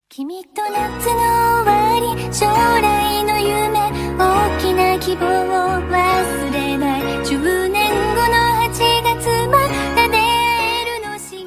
君と夏の終わり将来の夢大きな希望を忘れない10年後の8月また出会えるのし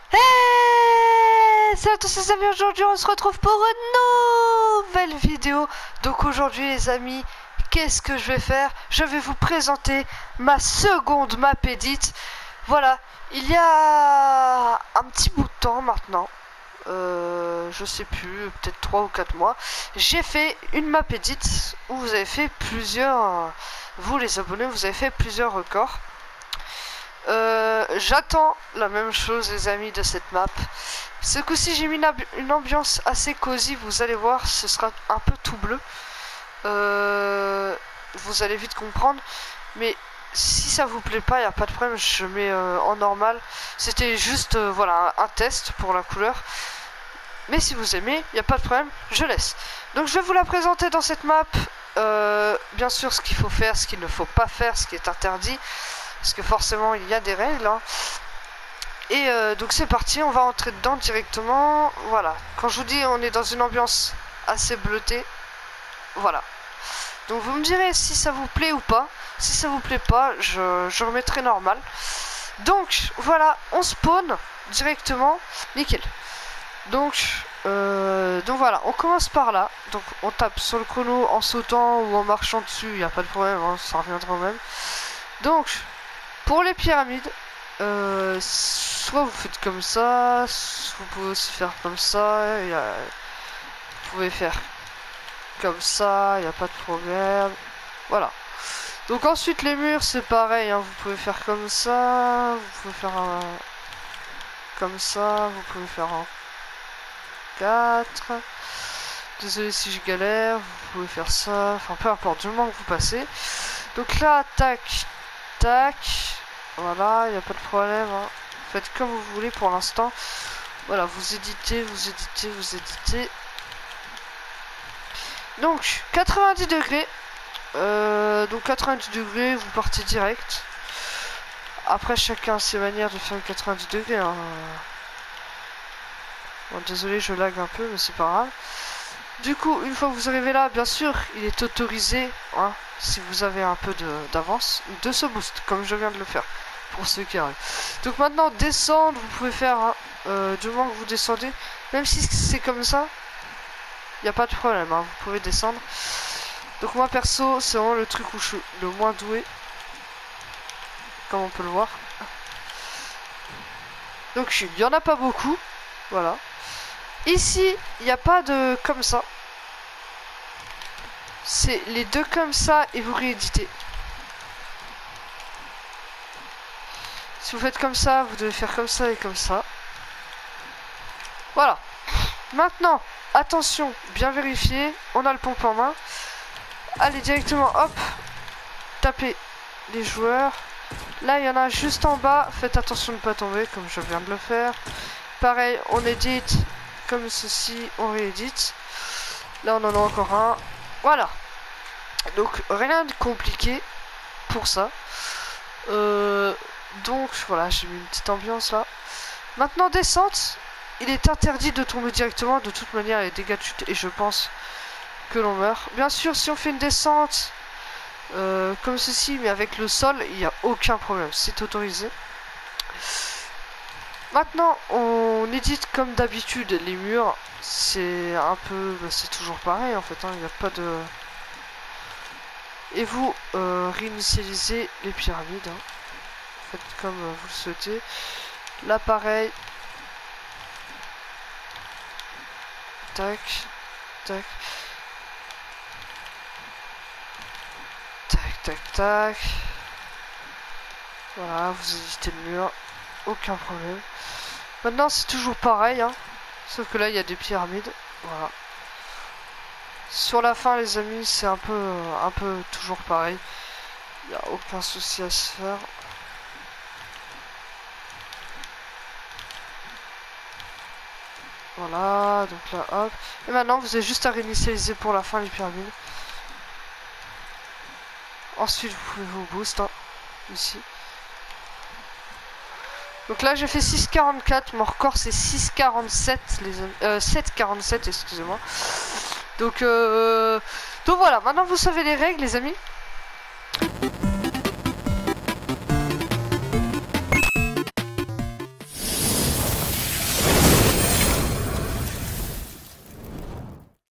Hey, salut à tous les amis, aujourd'hui on se retrouve pour une nouvelle vidéo. Donc aujourd'hui les amis, qu'est-ce que je vais faire? Je vais vous présenter ma seconde map edit. Voilà, il y a un petit bout de temps maintenant, je sais plus, peut-être 3 ou 4 mois, j'ai fait une map edit où vous avez fait plusieurs, vous les abonnés, vous avez fait plusieurs records. J'attends la même chose les amis de cette map. Ce coup-ci j'ai mis une ambiance assez cosy, vous allez voir, ce sera un peu tout bleu. Vous allez vite comprendre, mais si ça vous plaît pas, il n'y a pas de problème, je mets en normal. C'était juste voilà, un test pour la couleur. Mais si vous aimez, il n'y a pas de problème, je laisse. Donc je vais vous la présenter dans cette map. Bien sûr ce qu'il faut faire, ce qu'il ne faut pas faire, ce qui est interdit. Parce que forcément il y a des règles hein. Et donc c'est parti, on va entrer dedans directement. Voilà, quand je vous dis on est dans une ambiance assez bleutée. Voilà. Donc vous me direz si ça vous plaît ou pas. Si ça vous plaît pas, je remettrai normal. Donc voilà, on spawn directement. Nickel. Donc voilà, on commence par là. Donc on tape sur le chrono en sautant ou en marchant dessus, il n'y a pas de problème, hein, ça reviendra au même. Donc pour les pyramides, soit vous faites comme ça, vous pouvez aussi faire comme ça, vous pouvez faire comme ça, il n'y a pas de problème. Voilà. Donc ensuite les murs c'est pareil, hein, vous pouvez faire comme ça, vous pouvez faire comme ça, vous pouvez faire un 4. Désolé si je galère, vous pouvez faire ça, enfin peu importe, du moment que vous passez. Donc là, tac, tac, voilà, il n'y a pas de problème, hein. Faites comme vous voulez pour l'instant. Voilà, vous éditez, vous éditez, vous éditez. Donc 90 degrés. Donc 90 degrés, vous partez direct. Après, chacun a ses manières de faire 90 degrés. Hein. Bon, désolé, je lag un peu, mais c'est pas grave. Du coup, une fois que vous arrivez là, bien sûr, il est autorisé, hein, si vous avez un peu d'avance, de se boost, comme je viens de le faire, pour ceux qui arrivent. Donc maintenant, descendre, vous pouvez faire, hein, du moment que vous descendez, même si c'est comme ça, il n'y a pas de problème, hein, vous pouvez descendre. Donc moi, perso, c'est vraiment le truc où je suis le moins doué, comme on peut le voir. Donc il n'y en a pas beaucoup, voilà. Ici, il n'y a pas de comme ça. C'est les deux comme ça et vous rééditez. Si vous faites comme ça, vous devez faire comme ça et comme ça. Voilà. Maintenant, attention, bien vérifier. On a le pompe en main. Allez directement, hop. Tapez les joueurs. Là, il y en a juste en bas. Faites attention de ne pas tomber, comme je viens de le faire. Pareil, on édite comme ceci, on réédite. Là, on en a encore un. Voilà. Donc, rien de compliqué pour ça. Donc, voilà, j'ai mis une petite ambiance là. Maintenant, descente. Il est interdit de tomber directement. De toute manière, les dégâts de chute. Et je pense que l'on meurt. Bien sûr, si on fait une descente comme ceci, mais avec le sol, il n'y a aucun problème. C'est autorisé. Maintenant, on édite comme d'habitude les murs. C'est un peu... c'est toujours pareil en fait. Il n'y a pas de... Et vous réinitialisez les pyramides. Hein. Faites comme vous le souhaitez. Là, pareil. Tac. Tac. Tac, tac, tac. Voilà, vous éditez le mur. Aucun problème. Maintenant, c'est toujours pareil. Hein. Sauf que là, il y a des pyramides. Voilà. Sur la fin, les amis, c'est un peu toujours pareil. Il n'y a aucun souci à se faire. Voilà, donc là, hop. Et maintenant, vous avez juste à réinitialiser pour la fin les pyramides. Ensuite, vous pouvez vous boost, hein, ici. Donc là j'ai fait 6,44, mon record c'est 6,47 les amis, 7,47 excusez-moi. Donc voilà, maintenant vous savez les règles les amis.